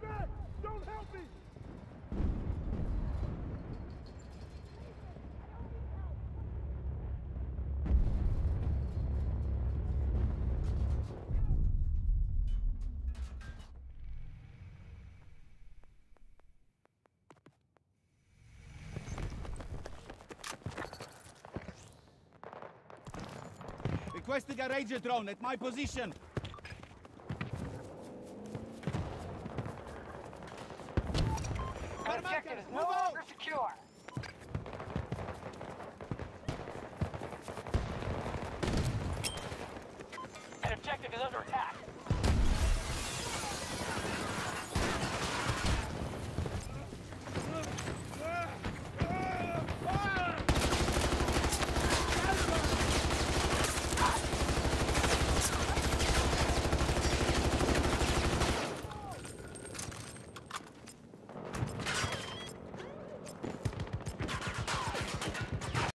back! Don't help me! Requesting a Ranger drone at my position. Our objective is no longer secure. An objective is under attack.